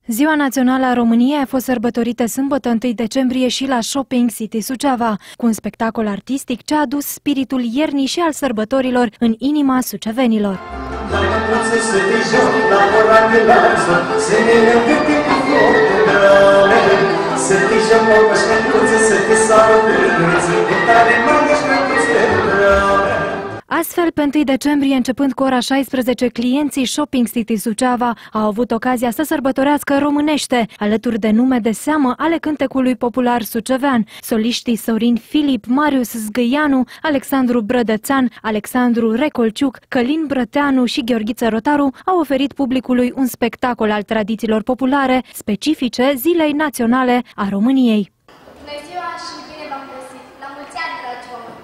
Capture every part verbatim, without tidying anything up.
Ziua Națională a României a fost sărbătorită sâmbătă întâi decembrie și la Shopping City Suceava, cu un spectacol artistic ce a adus spiritul iernii și al sărbătorilor în inima sucevenilor. Astfel, pe întâi decembrie, începând cu ora șaisprezece, clienții Shopping City Suceava au avut ocazia să sărbătorească românește, alături de nume de seamă ale cântecului popular sucevean. Soliștii Sorin Filip, Marius Zgâianu, Alexandru Brădățan, Alexandru Recolciuc, Călin Brăteanu și Gheorghiță Rotaru au oferit publicului un spectacol al tradițiilor populare, specifice Zilei Naționale a României. Bună ziua și bine v-am găsit! La mulți ani, dragi oameni!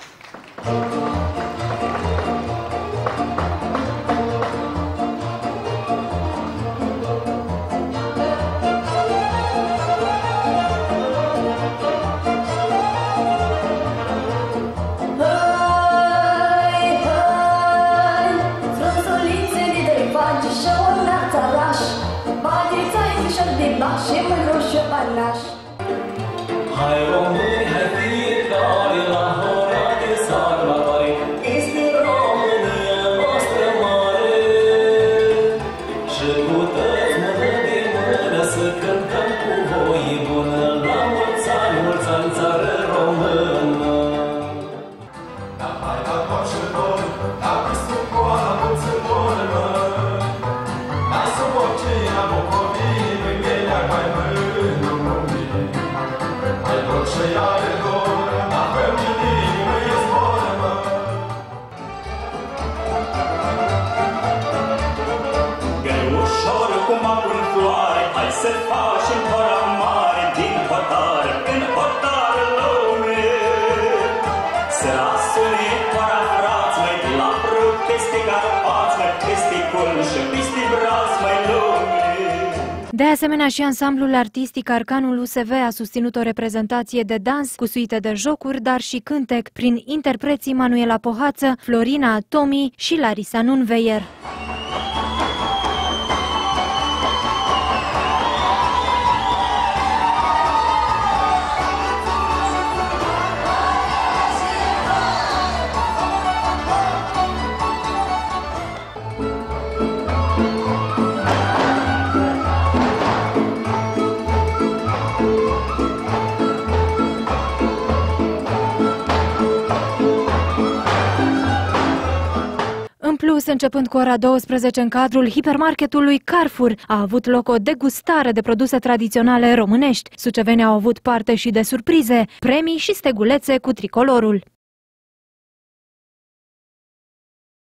Hai români, hai fiecare la ora de sărbătoare, este România noastră mare. Și puteți mână de mână să cântăm cu voie bună, la mulți ani, mulți ani, țară română. Da, hai la tot și tot, da, visul cu ala mulți bună, da, să mă cina bucovii, mâinea mai mână. Hai să facem hora mare din hotare în hotare lume. Să asune hora frați, măi, la brut peste Carpați, măi, peste Culm și peste Braț, măi, lume. De asemenea, și ansamblul artistic Arcanul U S V a susținut o reprezentație de dans cu suite de jocuri, dar și cântec, prin interpreții Manuela Pohață, Florina Tomi și Larisa Nunveier. În plus, începând cu ora douăsprezece, în cadrul hipermarketului Carrefour, a avut loc o degustare de produse tradiționale românești. Sucevenii au avut parte și de surprize, premii și stegulețe cu tricolorul.